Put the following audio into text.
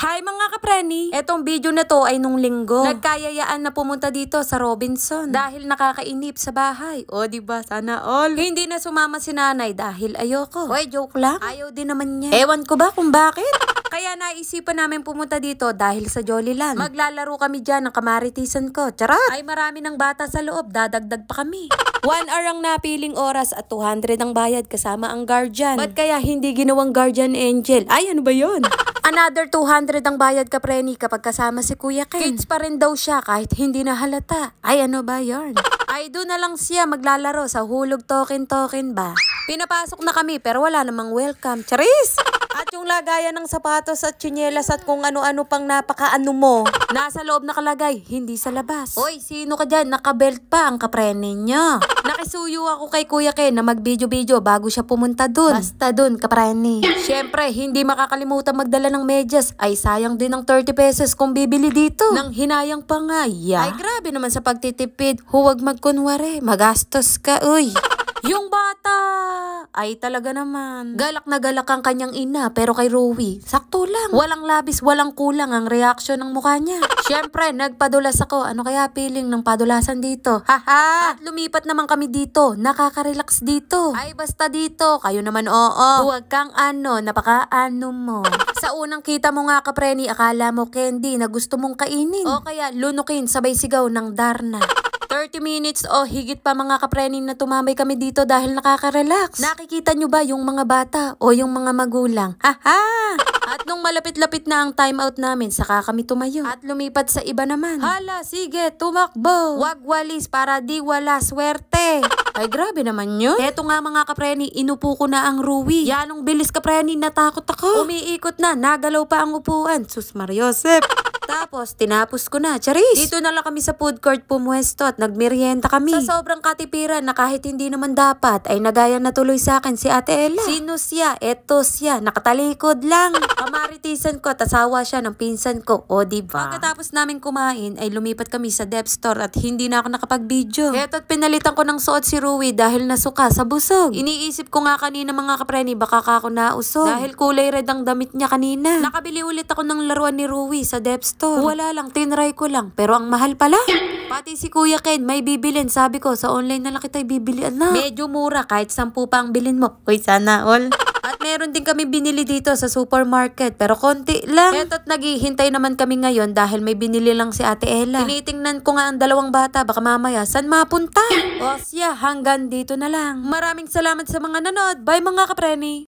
Hi mga kapreni! Etong video na to ay nung linggo. Nagkayayaan na pumunta dito sa Robinson dahil nakakainip sa bahay. O diba, sana all. Hindi na sumama si nanay dahil ayoko. Oy, joke lang. Ayaw din naman niya. Ewan ko ba kung bakit? Kaya naisipan namin pumunta dito dahil sa Jollyland. Maglalaro kami dyan ng kamaritisan ko. Charot! Ay marami ng bata sa loob. Dadagdag pa kami. 1 hour ang napiling oras at 200 ang bayad kasama ang guardian. Ba't kaya hindi ginawang guardian angel? Ay, ano ba yun? Another 200 ang bayad kapreni kapag kasama si Kuya Ken. Kids pa rin daw siya kahit hindi na halata. Ay, ano ba yun? Ay, doon na lang siya maglalaro sa hulog token-token ba? Pinapasok na kami pero wala namang welcome. Charis! At yung lagayan ng sapatos at tsinelas at kung ano-ano pang napakaano mo. Nasa loob nakalagay, hindi sa labas. Oy, sino ka dyan? Nakabelt pa ang kaprene niya. Nakisuyo ako kay Kuya Ken na mag-video-video bago siya pumunta dun. Basta dun, kaprene. Siyempre, hindi makakalimutan magdala ng medyas. Ay, sayang din ng 30 pesos kung bibili dito. Nang hinayang pa nga, Ay, grabe naman sa pagtitipid. Huwag magkunwari. Magastos ka, uy. Yung bata! Ay talaga naman. Galak na galak ang kanyang ina pero kay Rowie, sakto lang. Walang labis, walang kulang ang reaksyon ng mukha niya. Siyempre, nagpadulas ako. Ano kaya feeling ng padulasan dito? Haha! At lumipat naman kami dito. Nakaka-relax dito. Ay basta dito. Kayo naman oo. Huwag kang napaka-ano mo. Sa unang kita mo nga kapreni, akala mo candy na gusto mong kainin. O kaya lunukin sabay sigaw ng Darna. 30 minutes o higit pa mga kaprening na tumambay kami dito dahil nakaka-relax. Nakikita nyo ba yung mga bata o yung mga magulang? Haha! At nung malapit-lapit na ang time out namin, saka kami tumayo. At lumipat sa iba naman. Hala, sige, tumakbo. Wag walis para di wala swerte. Ay, grabe naman yun. Eto nga mga kapreni, inupo ko na ang Rowie. Yanong bilis kapreni, natakot ako. Umiikot na, nagalaw pa ang upuan. Sus Mariosep. Tapos, tinapos ko na. Charis! Dito na lang kami sa food court pumuesto at nagmerienda kami. Sa sobrang katipiran na kahit hindi naman dapat, ay nagaya na tuloy sa akin si Ate Ella. Sino siya? Eto siya. Nakatalikod lang. Kamaritisan ko at asawa siya ng pinsan ko. O diba? Pagkatapos namin kumain, ay lumipat kami sa dep store at hindi na ako nakapag-video. Eto't pinalitan ko ng suot si Rowie dahil nasuka sa busog. Iniisip ko nga kanina mga kapreni, baka ka ako nausog. Dahil kulay red ang damit niya kanina. Nakabili ulit ako ng laruan ni Rowie sa dep store. Wala lang, tinry ko lang. Pero ang mahal pala. Pati si Kuya Ken, may bibilin. Sabi ko, sa online na lang kita bibilian na. Medyo mura, kahit 10 pa ang bilin mo. Uy, sana all. At meron din kami binili dito sa supermarket. Pero konti lang. Eto't naghihintay naman kami ngayon dahil may binili lang si Ate Ella. Tinitingnan ko nga ang dalawang bata. Baka mamaya, saan mapunta? O siya, hanggang dito na lang. Maraming salamat sa mga nanood. Bye mga kapreni.